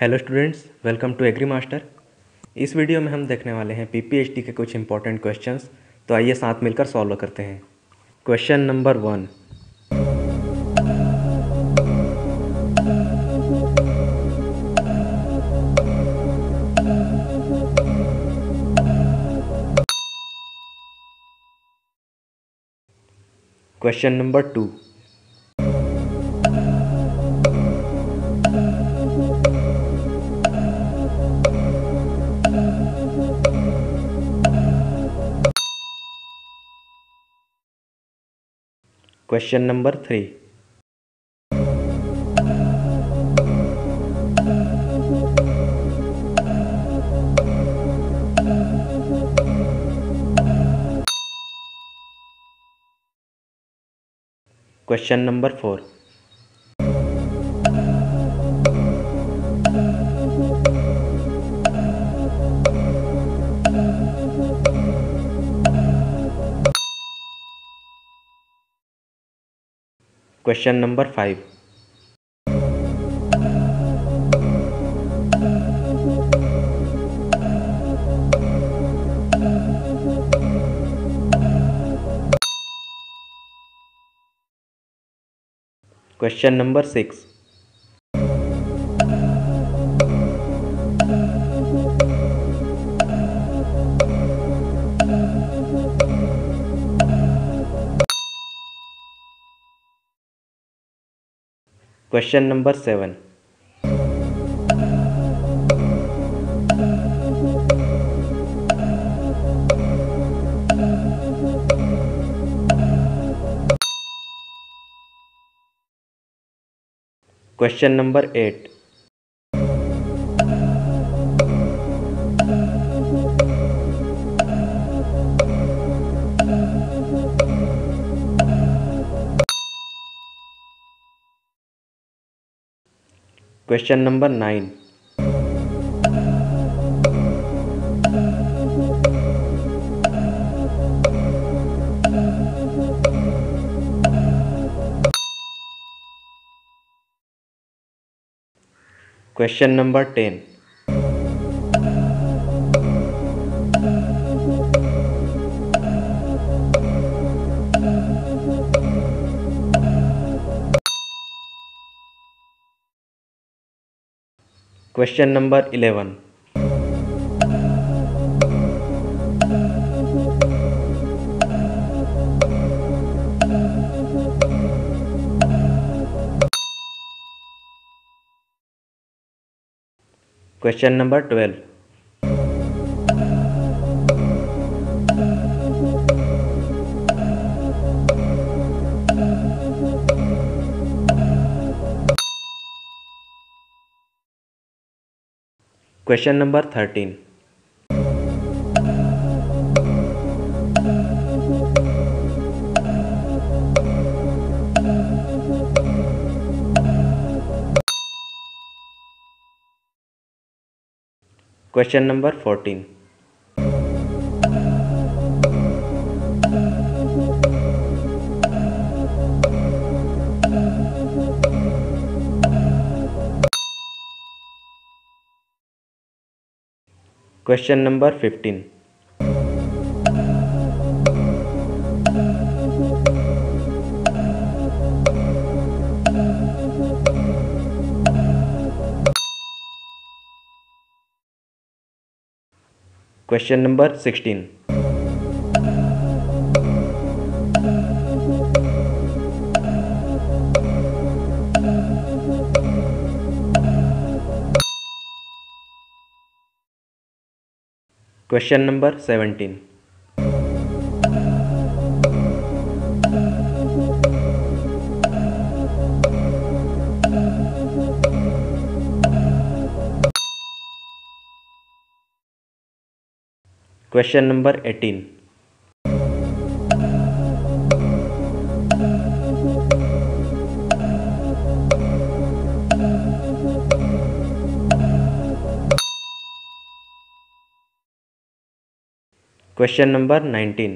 Hello students, welcome to agri master. इस वीडियो में हम देखने वाले हैं पीपीएचडी के कुछ इंपॉर्टेंट क्वेश्चंस। तो आइए साथ मिलकर सॉल्व करते हैं। Question number 1। Question number 2। Question number 3। Question number 4। Question number 5। Question number 6। Question number 7। Question number 8। Question number 9। Question number 10। Question number 11। Question number 12। Question number 13। Question number 14। Question number 15। Question number 16। Question number 17। Question number 18। Question number 19।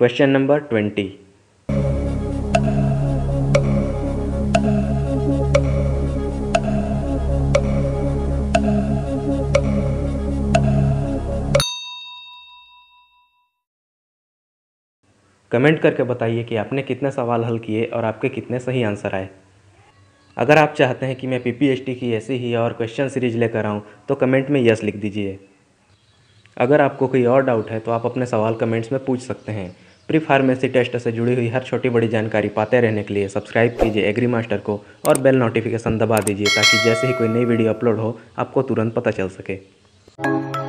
Question number 20। Comment करके बताइए कि आपने कितने सवाल हल किए और आपके कितने सही आंसर आए। अगर आप चाहते हैं कि मैं PPHT की ऐसी ही और क्वेश्चन सीरीज लेकर आऊँ तो कमेंट में यस लिख दीजिए। अगर आपको कोई और डाउट है तो आप अपने सवाल कमेंट्स में पूछ सकते हैं। प्री फार्मेसी टेस्ट से जुड़ी हुई हर छोटी बड़ी जानकारी पाते रहने के लिए सब्सक्राइब कीजिए एग्री मास्टर को और बेल नोटिफिकेशन दबा दीजिए ताकि जैसे ही कोई नई वीडियो अपलोड हो आपको तुरंत पता चल सके।